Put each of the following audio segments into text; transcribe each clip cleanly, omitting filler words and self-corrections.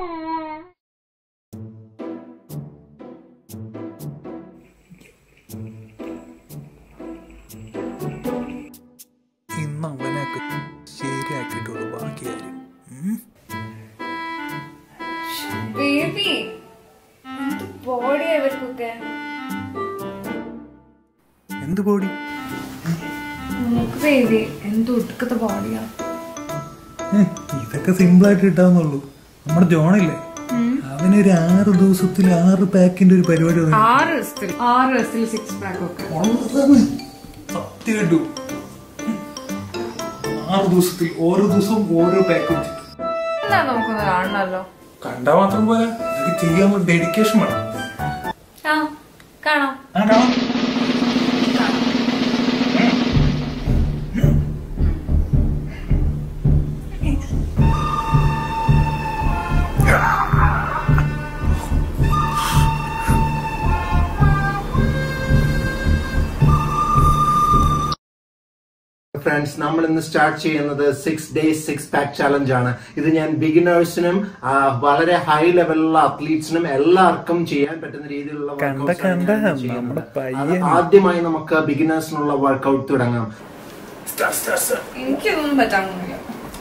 ഇന്ന് അവനൊക്കെ ശരിയാക്കിയിട്ടുള്ളൂ ബാക്കി കാര്യം. എന്ത് ബോഡി? ഇതൊക്കെ സിമ്പിൾ ആയിട്ട് കിട്ടാവുന്നുള്ളൂ. നമ്മുടെ ജോണില്ലേ, അവനൊരു 6 ദിവസത്തിൽ 6 പാക്കിന്റെ ഒരു പരിപാടി. 6 ദിവസത്തിൽ ഓരോ ദിവസവും ഓരോ പാക്ക് നമുക്കൊന്ന് കാണണല്ലോ. കണ്ടാ മാത്രം പോലെ ഇതൊക്കെ ചെയ്യാൻ ഡെഡിക്കേഷൻ വേണം. കാണാം. ഫ്രണ്ട്സ്, നമ്മൾ ഇന്ന് സ്റ്റാർട്ട് ചെയ്യുന്നത് 6 days 6 pack ചാലഞ്ച് ആണ്. ഇത് ഞാൻ ബിഗിനേഴ്സിനും വളരെ ഹൈ ലെവലിലുള്ള അത്ലീറ്റ്സിനും എല്ലാവർക്കും ചെയ്യാൻ പറ്റുന്ന രീതിയിലുള്ള ആദ്യമായി നമുക്ക് ബിഗിനേഴ്സിനുള്ള വർക്ക്ഔട്ട് തുടങ്ങാം. എനിക്കൊന്നും പറ്റാൻ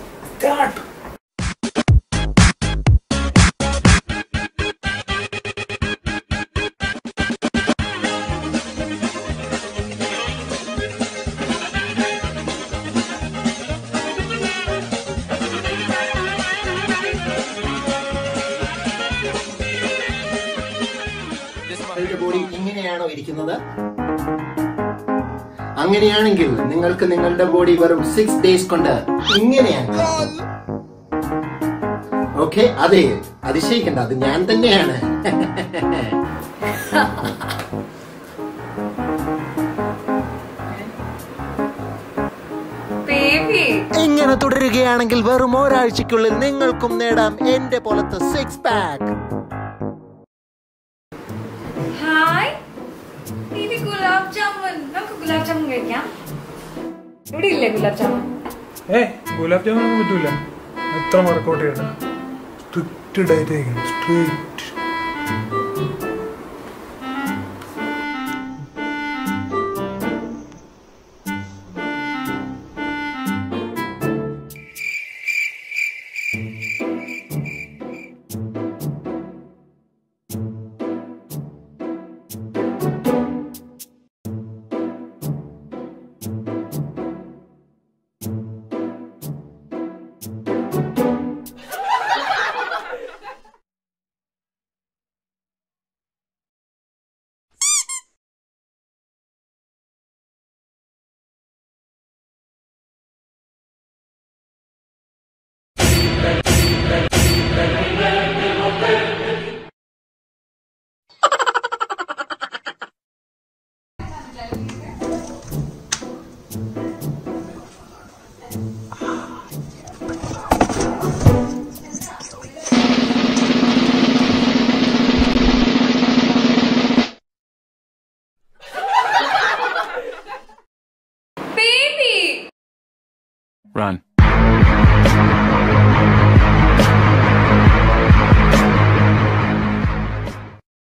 ബോഡി ഇങ്ങനെയാണോ ഇരിക്കുന്നത്? അങ്ങനെയാണെങ്കിൽ നിങ്ങൾക്ക് നിങ്ങളുടെ ബോഡി വെറും 6 days കൊണ്ട് ഇങ്ങനെയാണ്. ഓക്കെ, അതെ, അതിശയിക്കണ്ട, അത് ഞാൻ തന്നെയാണ്. ഇങ്ങനെ തുടരുകയാണെങ്കിൽ വെറും ഒരാഴ്ചക്കുള്ളിൽ നിങ്ങൾക്കും നേടാം എന്റെ പോലത്തെ 6 pack. ഗുലാബ് ജാമുൻ, നമുക്ക് ഗുലാബ് ജാമുൻ കഴിക്കാം. ഇവിടെ ഇല്ലേ ഗുലാബ് ജാമുൻ? ഗുലാബ് ജാമുൻ ഒന്നും പറ്റൂല. എത്ര വർക്കൗട്ട് ചെയ്യണം? സ്ട്രിക്റ്റ് ഡയറ്റ് ആയിരിക്കണം. സ്ട്രിക്റ്റ്. Run.